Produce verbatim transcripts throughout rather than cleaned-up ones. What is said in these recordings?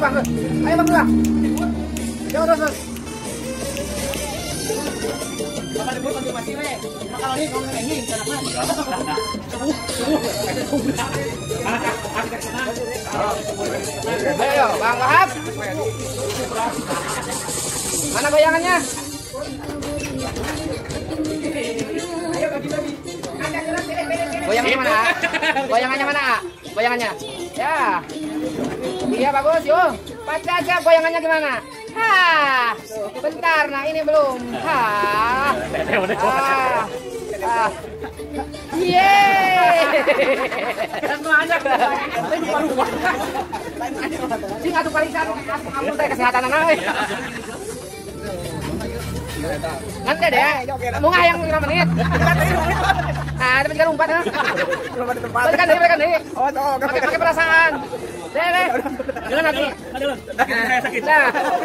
bang, ayo bang dulu. Coba terus terus. Bapak debut konfirmasi we. Kalau ini ngomong ini kenapa? Ayo, Bang Wahab. Mana goyangannya? Goyangannya mana? Goyangannya mana? Goyangannya. Ya. Iya bagus, yuk. Baca aja goyangannya gimana? Hah. Bentar, nah ini belum. Hah. Ah. Ah. Yeay. Sing atuh palisan kamu teh kesehatan anak we. Nanti deh, mau ngayang lima menit. Ah, tapi jangan umpat ya. Belum ada tempat. Balikan deh, balikan deh. Oh, oh, pakai pakai perasaan. Deh, deh. Jangan nanti. Saya sakit. Nah.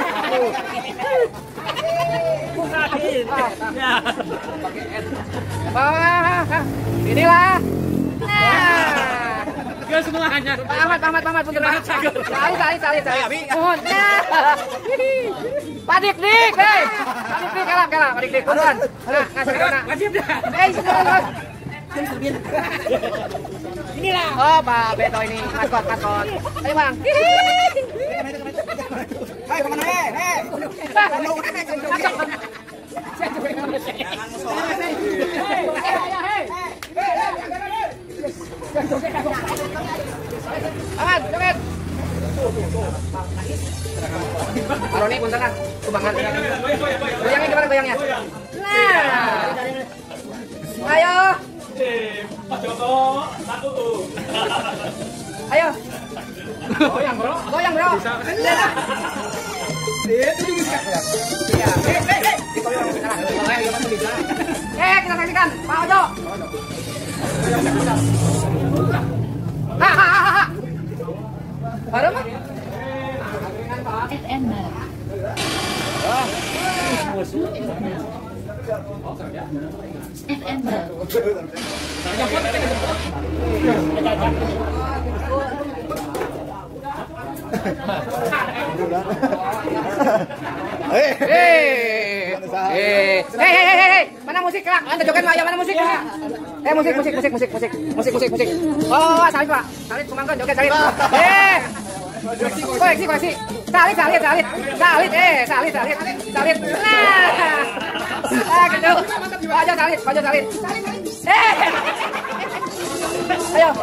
Sakit. Ya. Pakai S. Inilah. Nah. Gak semuanya. Pamat, pamat, pamat, punten pamat. Salit, salit, salit, salit. Mohon. Pak Dik Dik, hei. Pak Dik Dik, kalap, kalap. Pak Dik Dik, punten. Nah, ngasih kena. Wajib dah. Eh, sebentar. Inilah. Oh, Pak Beto ini maskot, maskot. Ayo, Bang. Hai, kemana, hei, hei. Aman, joget. Aroni punten lah, sumbangan. Goyangnya gimana goyangnya? Nah. Ayo. Pak Joko, satu. Ayo. Goyang, Bro. Goyang, Bro. Itu juga bisa. Iya. Eh, eh, eh. Eh, kita saksikan Pak Ojo. Ha ha ha ha. Baru mah? S M Barat. Oh. S M Barat. Hei, hei, hei, hei, hei, mana musik kak? Anda joget mah, ya mana musik kak? Eh musik, musik, musik, musik, musik, musik, musik, musik. Oh, salit pak, salit, kumangkan joget salit. Eh, koleksi, koleksi, salit, salit, salit, salit, eh, salit, salit, salit. Nah, ah gitu. Aja salit, aja salit. Eh, ayo.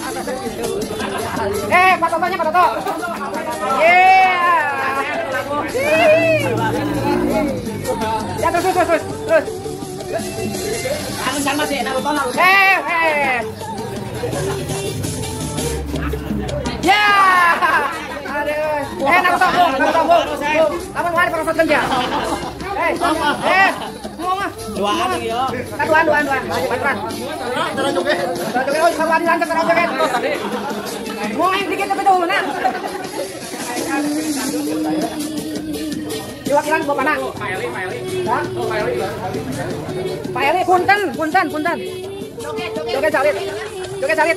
Eh, Pak Totonya, Pak Toto. Yeah. Ya terus terus terus terus. Anu sama sih, Naruto Naruto. Eh, eh. Ya. Aduh. Eh, Naruto, Naruto, Naruto. Apa mau hari prosot kerja? Eh, eh. Mau mah. Duaan yo. Duaan, duaan, duaan. Duaan. Cara joget. Cara joget, oh, sama di lantai cara joget. Mau yang dikit tapi dulu nah. Diwakilan bawa mana? Pak Eli, Pak Eli. Hah? Oh, Pak Eli. Pak Eli, punten, punten, punten. Joget salit. Joget salit.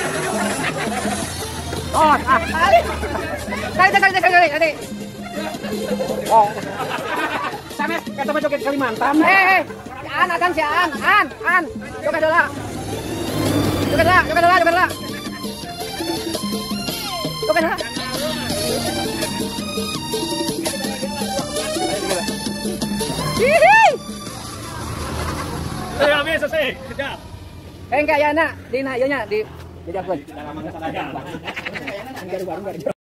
Oh, ah. Salit, salit, salit, salit, salit. Oh. Sampai kata Pak joget Kalimantan. Eh, eh. An, akan si An, An, An. Joget dulu. Joget dulu, joget dulu, joget dulu. Joget dulu. Hihi. Eh, habis selesai. Kejap. Eh enggak ya nak, di nak ya nya di di jakun.